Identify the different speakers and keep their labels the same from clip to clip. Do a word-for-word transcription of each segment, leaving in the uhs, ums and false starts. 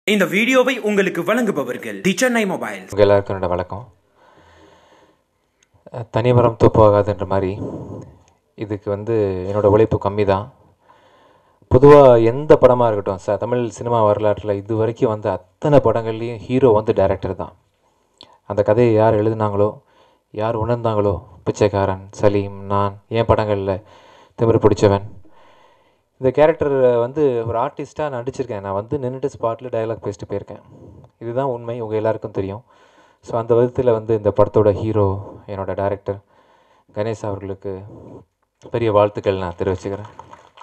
Speaker 1: இந்த வீடியோவை உங்களுக்கு வழங்குபவர்கள் தி சென்னை மொபைல்.
Speaker 2: உங்கள் எல்லாருக்கும் என்னோட வணக்கம். தனிமரம் தோப்பாகாதுன்ற மாதிரி இதுக்கு வந்து என்னோடய உழைப்பு கம்மி தான். பொதுவாக எந்த படமாக இருக்கட்டும் சார், தமிழ் சினிமா வரலாற்றில் இது வரைக்கும் வந்து அத்தனை படங்கள்லேயும் ஹீரோ வந்து டைரக்டர் தான். அந்த கதையை யார் எழுதுனாங்களோ, யார் உணர்ந்தாங்களோ, பிச்சைக்காரன், சலீம், நான், என் படங்களில் திமிரு பிடிச்சவன், இந்த கேரக்டர் வந்து ஒரு ஆர்டிஸ்ட்டாக நடிச்சிருக்கேன். நான் வந்து நின்றுட்டு ஸ்பாட்டில் டயலாக் பேசிட்டு போயிருக்கேன். இதுதான் உண்மை, உங்கள் எல்லாருக்கும் தெரியும். ஸோ அந்த விதத்தில் வந்து இந்த படத்தோட ஹீரோ என்னோடய டைரக்டர் கணேஷ் அவர்களுக்கு பெரிய வாழ்த்துக்கள் நான் தெரிவிச்சுக்கிறேன்.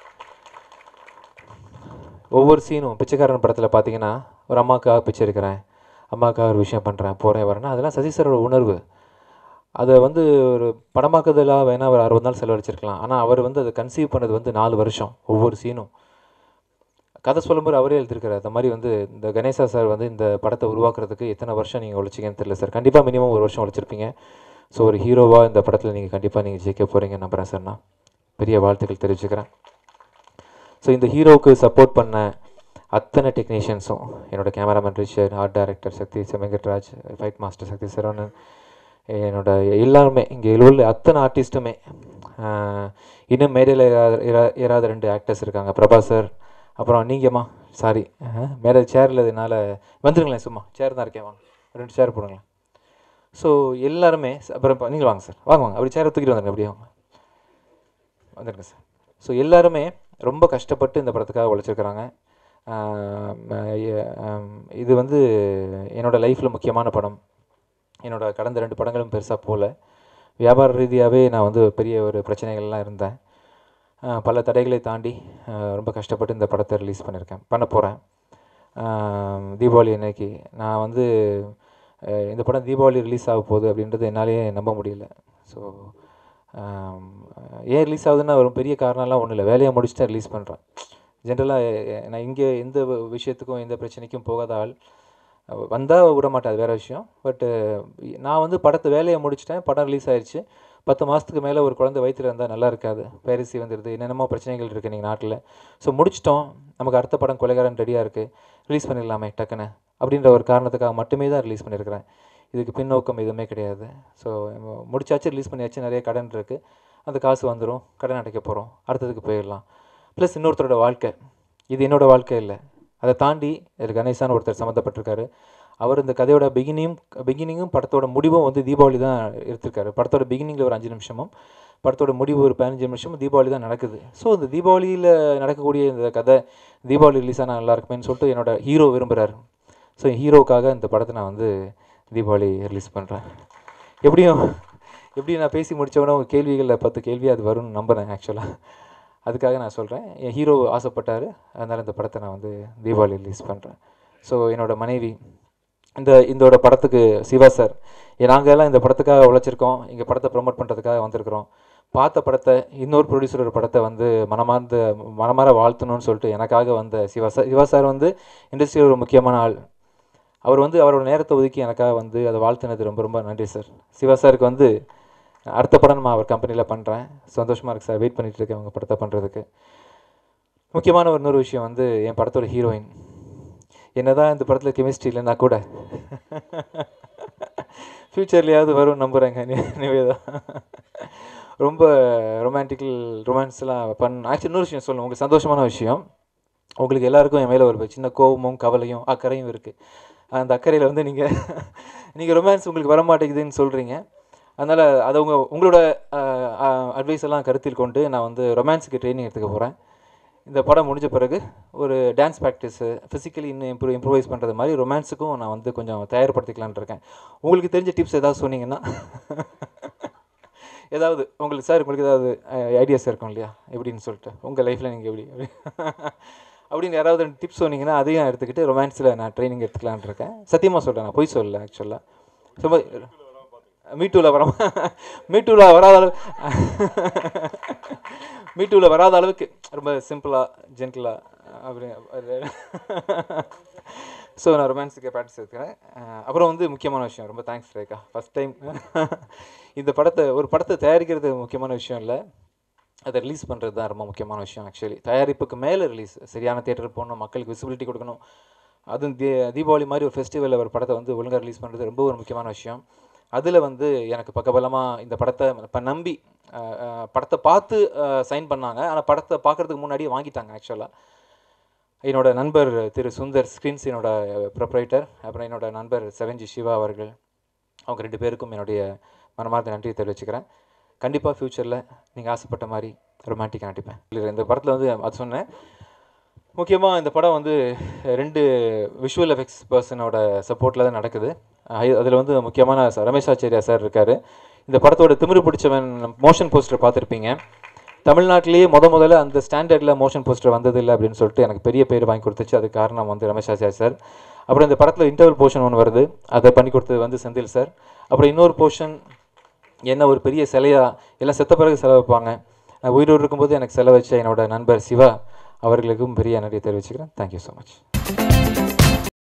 Speaker 2: ஒவ்வொரு சீனும் பிச்சைக்காரன் படத்தில் பார்த்தீங்கன்னா, ஒரு அம்மாவுக்காக பிச்சை இருக்கிறேன், அம்மாவுக்காக ஒரு விஷயம் பண்ணுறேன், போகிறேன் வரேன்னா, அதெல்லாம் சசி சாரோட உணர்வு. அதை வந்து ஒரு படமாக்குதலாக வேணால் ஒரு அறுபது நாள் செலவழிச்சிருக்கலாம். ஆனால் அவர் வந்து அதை கன்சீவ் பண்ணது வந்து நாலு வருஷம். ஒவ்வொரு சீனும் கதை சொல்லும்போது அவரே எழுதியிருக்கிறார். அந்த மாதிரி வந்து இந்த கணேசா சார் வந்து இந்த படத்தை உருவாக்குறதுக்கு எத்தனை வருஷம் நீங்கள் உழைச்சிங்கன்னு தெரியல சார். கண்டிப்பாக மினிமம் ஒரு வருஷம் உழைச்சிருப்பீங்க. ஸோ ஒரு ஹீரோவாக இந்த படத்தில் நீங்கள் கண்டிப்பாக நீங்கள் ஜெயிக்க போகிறீங்க நம்புகிறேன் சார். நான் பெரிய வாழ்த்துக்கள் தெரிவிச்சுக்கிறேன். ஸோ இந்த ஹீரோவுக்கு சப்போர்ட் பண்ண அத்தனை டெக்னீஷியன்ஸும், என்னோடய கேமராமேன் ரிஷர், art director Shakti Venkatraj, fight master Shakti Saravanan, என்னோட எல்லாருமே இங்கே உள்ள அத்தனை ஆர்டிஸ்ட்டுமே, இன்னும் மேடையில் ஏறாத ரெண்டு ஆக்டர்ஸ் இருக்காங்க, பிரபா சார், அப்புறம் நீங்கம்மா, சாரி மேலே சேர் இல்லாததுனால வந்துடுங்களேன், சும்மா சேர் தான் இருக்கேன், வாங்க ரெண்டு சேர் போடுங்களேன். ஸோ எல்லாருமே, அப்புறம் நீங்கள் வாங்க சார், வாங்க வாங்க அப்படி சேரை தூக்கிட்டு வந்துடுங்க, அப்படியே வாங்க வந்துடுங்க சார். ஸோ எல்லாருமே ரொம்ப கஷ்டப்பட்டு இந்த படத்துக்காக உழைச்சிருக்கிறாங்க. இது வந்து என்னோடய லைஃப்பில் முக்கியமான படம். என்னோடய கடந்த ரெண்டு படங்களும் பெருசாக போகல. வியாபார ரீதியாகவே நான் வந்து பெரிய ஒரு பிரச்சனைகள்லாம் இருந்தேன். பல தடைகளை தாண்டி ரொம்ப கஷ்டப்பட்டு இந்த படத்தை ரிலீஸ் பண்ணியிருக்கேன், பண்ண போகிறேன். தீபாவளி அன்னைக்கு நான் வந்து இந்த படம் தீபாவளி ரிலீஸ் ஆக போகுது அப்படின்றது என்னாலேயே நம்ப முடியல. ஸோ ஏன் ரிலீஸ் ஆகுதுன்னா ஒரு பெரிய காரணம்லாம் ஒன்றும் இல்லை, வேலையை முடிச்சுட்டு ரிலீஸ் பண்ணுறேன். ஜென்ரலாக நான் இங்கே எந்த விஷயத்துக்கும் எந்த பிரச்சனைக்கும் போகாத ஆள். வந்தால் விட மாட்டேன், அது வேறு விஷயம். பட்டு நான் வந்து படத்தை வேலையை முடிச்சிட்டேன், படம் ரிலீஸ் ஆகிடுச்சு. பத்து மாதத்துக்கு மேலே ஒரு குழந்தை வயிற்றில் இருந்தால் நல்லா இருக்காது, பேரிசி வந்துடுது, என்னென்னமோ பிரச்சனைகள் இருக்குது நீங்கள் நாட்டில். ஸோ முடிச்சிட்டோம், நமக்கு அடுத்த படம் கொலைகாரன் ரெடியாக இருக்குது, ரிலீஸ் பண்ணிடலாமே டக்குன்னு அப்படின்ற ஒரு காரணத்துக்காக மட்டுமே தான் ரிலீஸ் பண்ணியிருக்கிறேன். இதுக்கு பின்னோக்கம் எதுவுமே கிடையாது. ஸோ முடிச்சாச்சு, ரிலீஸ் பண்ணியாச்சு, நிறைய கடன் இருக்குது, அந்த காசு வந்துடும், கடன் அடைக்க போகிறோம், அடுத்ததுக்கு போயிடலாம். ப்ளஸ் இன்னொருத்தரோட வாழ்க்கை, இது என்னோடய வாழ்க்கை இல்லை, அதை தாண்டி இதில் கணேசான ஒருத்தர் சம்மந்தப்பட்டிருக்காரு. அவர் இந்த கதையோட பிகினியும் பிகினிங்கும் படத்தோட முடிவும் வந்து தீபாவளி தான் எடுத்திருக்காரு. படத்தோட பிகினிங்கில் ஒரு அஞ்சு நிமிஷமும் படத்தோட முடிவு ஒரு பதினஞ்சு நிமிஷமும் தீபாவளி தான் நடக்குது. ஸோ இந்த தீபாவளியில் நடக்கக்கூடிய இந்த கதை தீபாவளி ரிலீஸ் ஆனால் நல்லா இருக்குமேன்னு சொல்லிட்டு என்னோட ஹீரோ விரும்புகிறார். ஸோ ஹீரோவுக்காக இந்த படத்தை நான் வந்து தீபாவளி ரிலீஸ் பண்ணுறேன். எப்படியும் எப்படி நான் பேசி முடித்தவொடனே உங்கள் கேள்விகளில் பத்து கேள்வி அது வரும்னு நம்புகிறேன். ஆக்சுவலாக அதுக்காக நான் சொல்கிறேன், என் ஹீரோ ஆசைப்பட்டார், அதனால் இந்த படத்தை நான் வந்து தீபாவளி ரிலீஸ் பண்ணுறேன். ஸோ என்னோடய மனைவி, இந்த இதோட படத்துக்கு சிவா சார், நாங்கள் எல்லாம் இந்த படத்துக்காக உழைச்சிருக்கோம், எங்கள் படத்தை ப்ரொமோட் பண்ணுறதுக்காக வந்திருக்கிறோம். பார்த்த படத்தை இன்னொரு ப்ரொடியூசரோட படத்தை வந்து மனமார்ந்த மனமார வாழ்த்தணும்னு சொல்லிட்டு எனக்காக வந்த சிவா சார் சிவா சார் வந்து இண்டஸ்ட்ரியில் ஒரு முக்கியமான ஆள். அவர் வந்து அவரோட நேரத்தை ஒதுக்கி எனக்காக வந்து அதை வாழ்த்தினது ரொம்ப ரொம்ப நன்றி சார். சிவா சாருக்கு வந்து அடுத்த படம் நான் அவர் கம்பெனியில் பண்ணுறேன், சந்தோஷமாக இருக்குது சார், வெயிட் பண்ணிகிட்டு இருக்கேன் அவங்க படத்தை பண்ணுறதுக்கு. முக்கியமான ஒரு இன்னொரு விஷயம் வந்து என் படத்தோட ஹீரோயின், என்ன தான் இந்த படத்தில் கெமிஸ்ட்ரி இல்லைன்னா கூட ஃப்யூச்சர்லேயாவது வரும் நம்புகிறேங்க. நிவேதா ரொம்ப ரொமான்டிக்கல் ரொமான்ஸ்லாம் பண்ண. ஆக்சுவலி இன்னொரு விஷயம் சொல்லணும், உங்களுக்கு சந்தோஷமான விஷயம், உங்களுக்கு எல்லாருக்கும் என் மேலே ஒரு சின்ன கோபமும் கவலையும் அக்கறையும் இருக்குது. அந்த அக்கறையில் வந்து நீங்கள் நீங்கள் ரொமான்ஸ் உங்களுக்கு வர மாட்டேங்குதுன்னு சொல்கிறீங்க. அதனால் அதை உங்கள் உங்களோட அட்வைஸ் எல்லாம் கருத்தில் கொண்டு நான் வந்து ரொமான்ஸுக்கு ட்ரைனிங் எடுத்துக்க போகிறேன். இந்த படம் முடிஞ்ச பிறகு ஒரு டான்ஸ் ப்ராக்டிஸு, ஃபிசிக்கலி இன்னும் இம்ப்ரூவ் இம்ப்ரூவைஸ் பண்ணுறது மாதிரி ரொமான்ஸுக்கும் நான் வந்து கொஞ்சம் தயார்படுத்திக்கலான் இருக்கேன். உங்களுக்கு தெரிஞ்ச டிப்ஸ் ஏதாவது சொன்னீங்கன்னா, ஏதாவது உங்களுக்கு சார் உங்களுக்கு ஏதாவது ஐடியாஸ் இருக்கும் இல்லையா எப்படின்னு சொல்லிட்டு, உங்கள் லைஃப்பில் நீங்கள் எப்படி அப்படி அப்படின்னு யாராவது ரெண்டு டிப்ஸ் சொன்னீங்கன்னா அதையும் எடுத்துக்கிட்டு ரொமான்ஸில் நான் ட்ரைனிங் எடுத்துக்கலான் இருக்கேன். சத்தியமாக சொல்கிறேன், நான் பொய் சொல்லலை. ஆக்சுவலாக ரொம்ப மீட்டூவில் வர மீட்டூவில் வராத அளவு மீட்டூவில் வராத அளவுக்கு ரொம்ப சிம்பிளாக ஜென்டிலாக அப்படி. ஸோ நான் ரொமான்ஸுக்கு ப்ராக்டிஸ் எடுத்துக்கிறேன். அப்புறம் வந்து முக்கியமான விஷயம், ரொம்ப தேங்க்ஸ் ரேகா, ஃபஸ்ட் டைம் இந்த படத்தை ஒரு படத்தை தயாரிக்கிறது முக்கியமான விஷயம் இல்லை, அதை ரிலீஸ் பண்ணுறது தான் ரொம்ப முக்கியமான விஷயம். ஆக்சுவலி தயாரிப்புக்கு மேலே ரிலீஸ், சரியான தியேட்டர் போகணும், மக்களுக்கு விசிபிலிட்டி கொடுக்கணும், அதுவும் தீ தீபாவளி மாதிரி ஒரு ஃபெஸ்டிவலில் ஒரு படத்தை வந்து ஒழுங்காக ரிலீஸ் பண்ணுறது ரொம்ப ஒரு முக்கியமான விஷயம். அதில் வந்து எனக்கு பக்கபலமாக இந்த படத்தை இப்போ நம்பி படத்தை பார்த்து சைன் பண்ணாங்க. ஆனால் படத்தை பார்க்குறதுக்கு முன்னாடியே வாங்கிட்டாங்க. ஆக்சுவலாக என்னோட நண்பர் திரு சுந்தர் ஸ்க்ரீன்ஸ், என்னோட ப்ரொப்ரைட்டர், அப்புறம் என்னோட நண்பர் செவன்ஜி சிவா அவர்கள், அவங்க ரெண்டு பேருக்கும் என்னுடைய மனமார்ந்த நன்றியை தெரிவிச்சுக்கிறேன். கண்டிப்பாக ஃப்யூச்சரில் நீங்கள் ஆசைப்பட்ட மாதிரி ரொமான்டிக்காக நடிப்பேன். இல்லை இந்த படத்தில் வந்து அது சொன்னேன். முக்கியமாக இந்த படம் வந்து ரெண்டு விஷுவல் எஃபெக்ட்ஸ் பர்சனோட சப்போர்ட்டில் தான் நடக்குது. அதில் வந்து முக்கியமான ரமேஷ் ஆச்சாரியா சார் இருக்கார். இந்த படத்தோட திமிரு பிடிச்சவன் மோஷன் போஸ்டர் பார்த்துருப்பீங்க. தமிழ்நாட்டிலேயே முத முதல்ல அந்த ஸ்டாண்டர்டில் மோஷன் போஸ்டர் வந்ததில்லை அப்படின்னு சொல்லிட்டு எனக்கு பெரிய பேர் வாங்கி கொடுத்துச்சு. அதுக்கு காரணம் வந்து ரமேஷ் ஆச்சாரியா சார். அப்புறம் இந்த படத்தில் இன்டர்வல் போர்ஷன் ஒன்று வருது, அதை பண்ணி கொடுத்தது வந்து செந்தில் சார். அப்புறம் இன்னொரு போர்ஷன் என்ன ஒரு பெரிய சிலையாக எல்லாம் செத்த பிறகு செலவு வைப்பாங்க, உயிரோடு இருக்கும்போது எனக்கு செலவு வச்ச என்னோட நண்பர் சிவா அவர்களுக்கும் பெரிய நன்றியை தெரிவிச்சுக்கிறேன். Thank you so much.